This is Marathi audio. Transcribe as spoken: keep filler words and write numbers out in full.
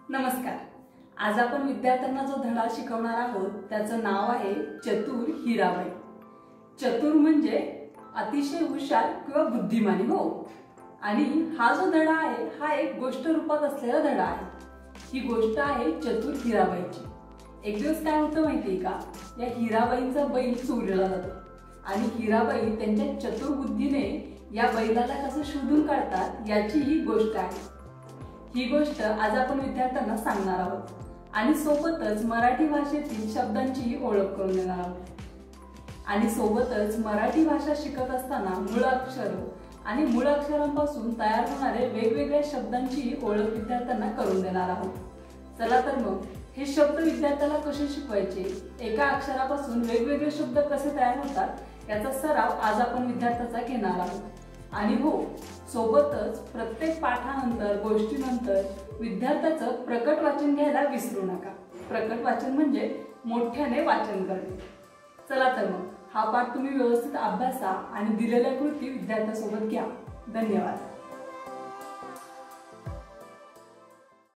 नमस्कार। आज आपण विद्यार्थ्यांना जो धडा शिकवणार आहोत त्याचं नाव आहे चतुर हिराबाई। चतुर म्हणजे अतिशय हुशार किंवा बुद्धिमानी हो। आणि हा जो धडा आहे हा एक गोष्ट रूपात असलेला धडा आहे। ही गोष्ट आहे चतुर हिराबाईची। एक दिवस काय होतं माहिती आहे का, या हिराबाईंचा बैल चोरीला जातो आणि हिराबाई त्यांच्या चतुर बुद्धीने या बैलाला कसं शोधून काढतात याची ही गोष्ट आहे। ही गोष्ट आज आपण विद्यार्थ्यांना सांगणार आहोत आणि सोबतच मराठी भाषेतील शब्दांची ओळख करून देणार आहोत। आणि सोबतच मराठी भाषा शिकत असताना मूळ अक्षर आणि मूळ अक्षरांपासून तयार होणारे वेगवेगळ्या शब्दांची ओळख विद्यार्थ्यांना करून देणार आहोत। चला तर मग हे शब्द विद्यार्थ्याला कसे शिकवायचे, एका अक्षरापासून वेगवेगळे शब्द कसे तयार होतात याचा सराव आज आपण विद्यार्थ्याचा घेणार आहोत। आणि हो, सोबतच प्रत्येक पाठानंतर गोष्टीनंतर विद्यार्थ्याचं प्रकट वाचन घ्यायला विसरू नका। प्रकट वाचन म्हणजे मोठ्याने वाचन करणे। चला तर मग हा पाठ तुम्ही व्यवस्थित अभ्यासा आणि दिलेल्या कृती विद्यार्थ्यासोबत घ्या। धन्यवाद।